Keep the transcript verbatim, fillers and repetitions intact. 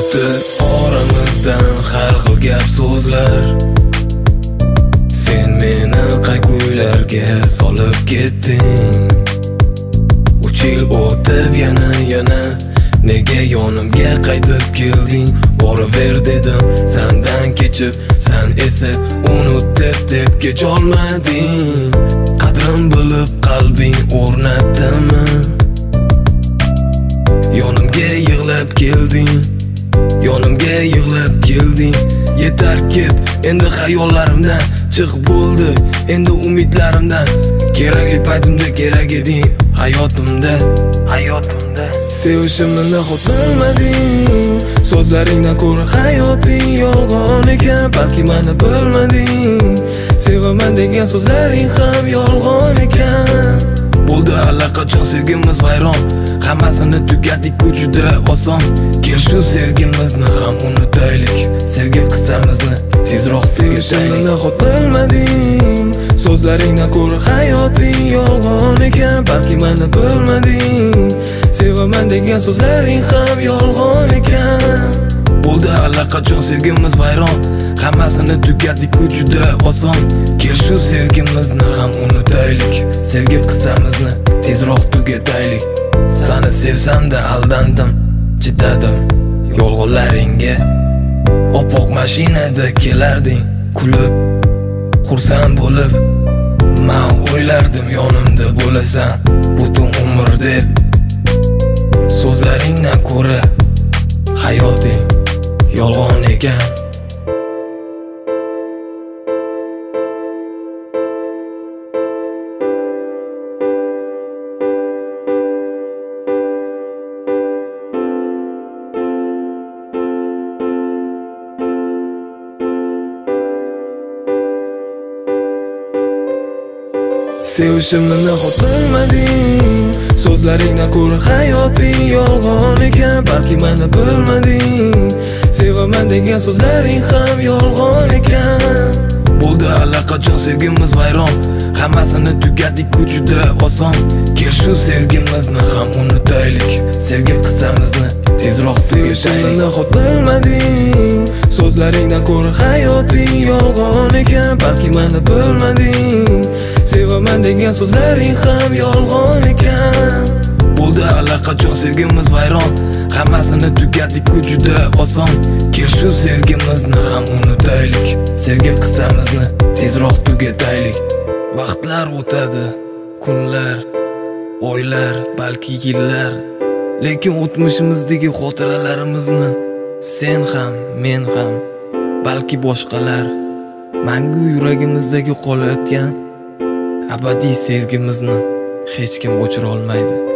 O'tdi oramizdan har xil gap so'zlar. Sen meni qayg'ularga solib ketding. Uch yil o'tib yana yana nega yonimga qaytib kelding? Boraver dedim sendan kechib, sen esa unut deb deb kecholmading. Qadrim bilib qalbing o'rnatdimi? Yonimga yig'lab kelding, yonimga yig'lab kelding. Yetar ket, endi xayollarimdan chiq bo'ldi, endi umidlarimdan. Kerakli paytimda kerak eding hayotimda, hayotimda. Sevishimni nahot bilmading, so'zlaringdan ko'ra hayoting yolg'on ekan. Balki meni bilmading, sevaman degan so'zlaring ham yolg'on ekan. Bo'ldi allaqachon sevgimiz vayron, hammasini tugatdik-ku juda oson. Kel shu sevgimizni ham unutaylik, sevgi qissamizni tezroq sevishimni nahot bilmading, so'zlaringdan ko'ra hayoting yolg'on ekan. Balki meni bilmading, sevaman degan so'zlaring ham yolg'on ekan. Bo'ldi allaqachon sevgimiz vayron, hammasini tugatdik-ku juda oson. Kel shu sevgimizni ham unutaylik, sevgi qissamizni tezroq tugataylik. Seni sevsam-da aldandim, chidadim yolg'onlaringga. Oppoq mashinada kelarding, kulib, xursand bo'lib. Men o'ylardim yonimda bo'lasan butun umr deb. So'zlaringdan ko'ra hayoting yolg'on ekan. Sevishimni nahot bilmading, so'zlaringdan ko'ra hayoting yolg'on ekan. Balki meni bilmading, sevaman degan so'zlaring ham yolg'on ekan. Bo'ldi allaqachon sevgimiz vayron, hammasini tugatdik-ku juda oson. Kel shu sevgimizni ham unutaylik, sevgi qissamizni tezroq sevishimni nahot bilmading, so'zlaringdan ko'ra hayoting yolg'on ekan. Balki meni bilmading, sevaman degan so'zlaring ham yolg'on ekan. Bo'ldi allaqachon sevgimiz vayron, hammasini tugatdik-ku juda oson. Kel shu sevgimizni ham unutaylik, sevgi qissamizni tezroq tugataylik. Vaqtlar o'tadi, kunlar, oylar, balki yillar, lekin o'tmishimizdagi xotiralarimizni sen ham, men ham, balki boshqalar mangu yuragimizdagi qolayotgan abadiy sevgimizni hech kim o'chira olmaydi.